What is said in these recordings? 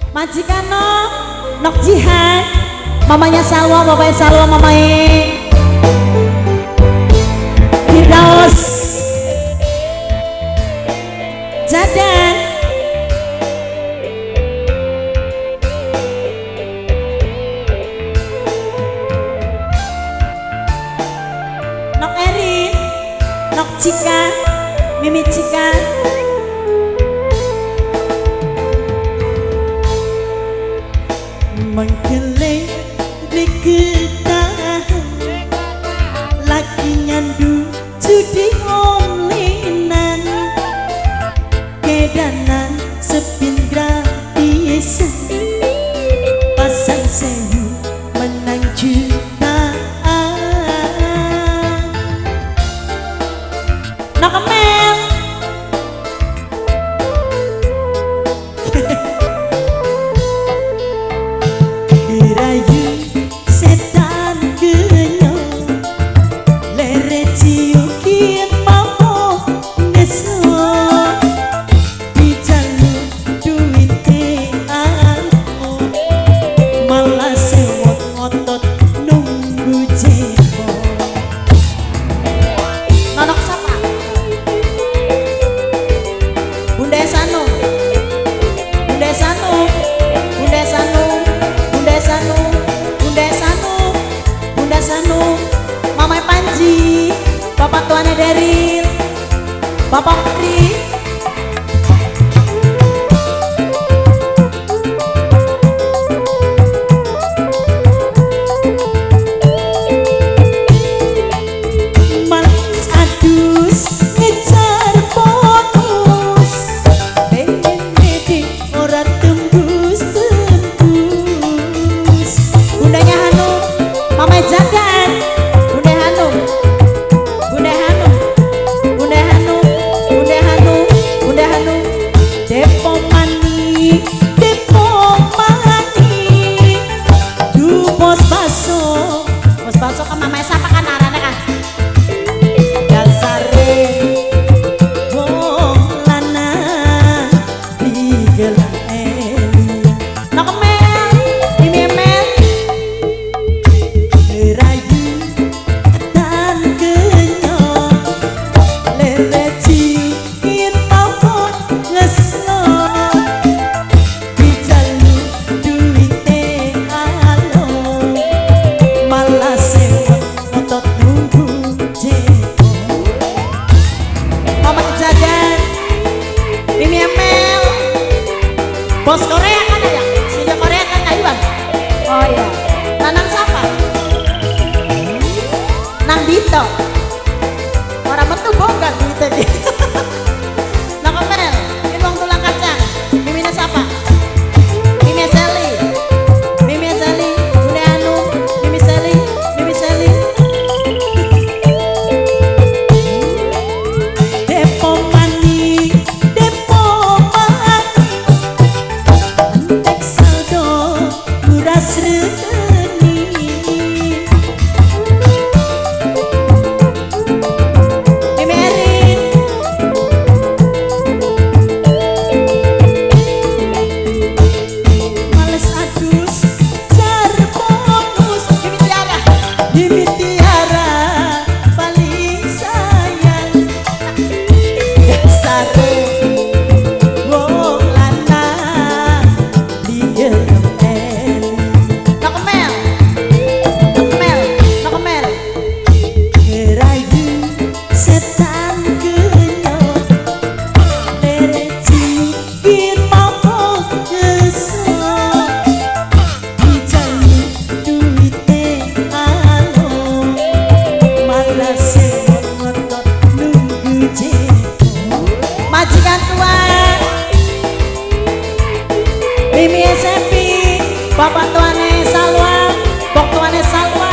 Majikan Nok Jihan, mamanya Salwa, bapaknya Salwa, mamanya Firdaus Jadan, Nok Erin, Nok Cika, Mimi Cika, mengkeliling kita lagi nyandu judi online kedanan sepin gratis pasang sewu menang jutaan Nok Emel Rayu setan genyong lere ciukin mau ngeso dijalu duit aku malah sewot ngotot nunggu jebol nonok sapa Bunda Sanu Bunda Sanu Bunda Sanu Bunda Sanu, Mamai Panji, Bapak tuannya Daryl, Bapak Putri, malas adus ngejar bonus, pengen medik ora tembus. Bundanya Hanum, Mama Jagan, Bunda Hanum, Bunda Hanum, Bunda Hanum, Bunda Hanum, Bunda Hanum, Depo Mani, Du Bos Baso kan Mama siapa kan arane kan? Dasare wong lanang digelar Eli, Nok Emel, Mimi Emel. Bos Korea kan ya? Sinja Korea kan kayu bang? Oh iya. Nanang siapa? Nang Dito. Orang metu bongkar duitnya dia. Nok Emel, ini bang tulang kacang. Mimina siapa? Mimi Sally. Mimi Sally. Bunda Hanum. Mimi Sally. Mimi Sally. Depo Mani. Depo Mani. Antek saldo kuras reni. Mimi Erin. Males adus jar bonus. Mimi Tiara. Mimi Tiara paling sayang. Dasare wong lanang digelem Eli. Nok Emel, Nok Emel, Nok Emel. Rayu setan genyong lere ciukin mau kesel dijalu duite alo malah sewot ngotot nunggu jebol majikan tua Mimi SMP, Bapak tuane Salwa, Bok tuane Salwa,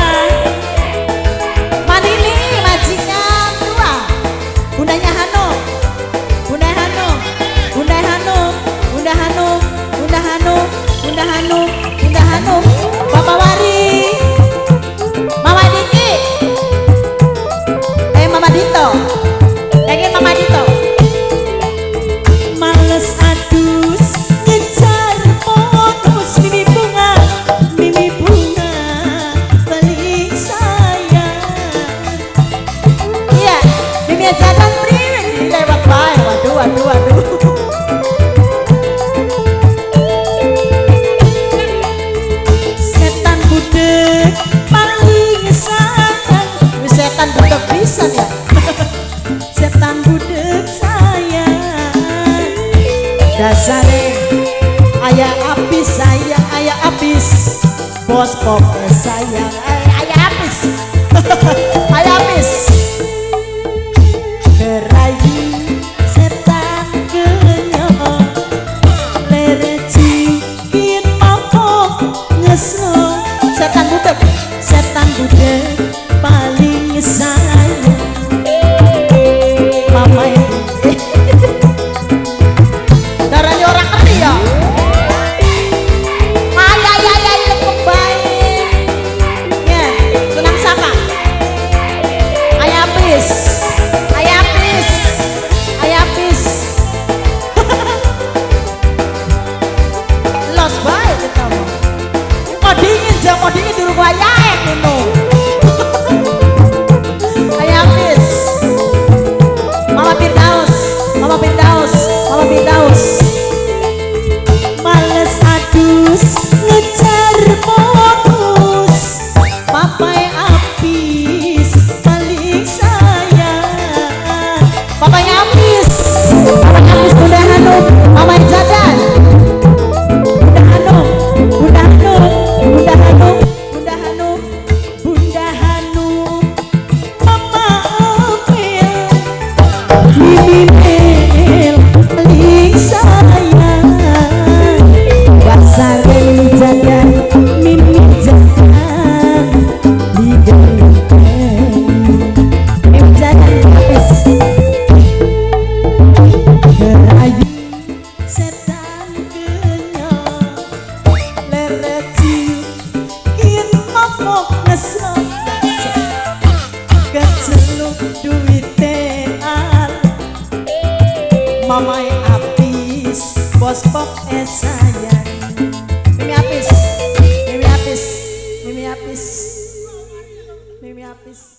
Manili majikan tua, Bundanya Hanum, Bunda Hanum, Bunda Hanum, Bunda Hanum, Bunda Hanum, Bunda Hanum, Bunda Hanum, Bapak Wari, Mama Diki, Mama Dito, pengen Mama Dito. Males adus ngejar Ayah habis sayang, ayah habis. Bos pop sayang, ayah habis. Ayah habis. Kerayu setan kenyang, lereci kin mapok ngesel. Setan budek paling sayang. Mama darahnya orang ngerti ya. Lepuk baik ya, tunang sapa. Ayah habis, ayah habis, ayah habis. Los baik kita mau. Mau dingin jam, mau dingin di rumah ayah kuno. Ayah habis. Mama Firdaus, Mama Firdaus, Mama Firdaus. Males adus ngejar modus, papai habis paling sayang. Papanya habis, papanya habis. Bunda Hanum, Mama Jadan. Bunda Hanum, Bunda Hanum, Bunda Hanum, Bunda Hanum, Bunda Hanum. Mama Apel, Mimi Mel paling sayang. Dasar jadan, Mimi jadan, Mimi jadan habis. Kerayu setan kenyang, lereci kin mapok ngesel. Keceluk duite mamai habis, bos pop sayang. Mimi habis, Mimi habis, Mimi habis, Mimi habis.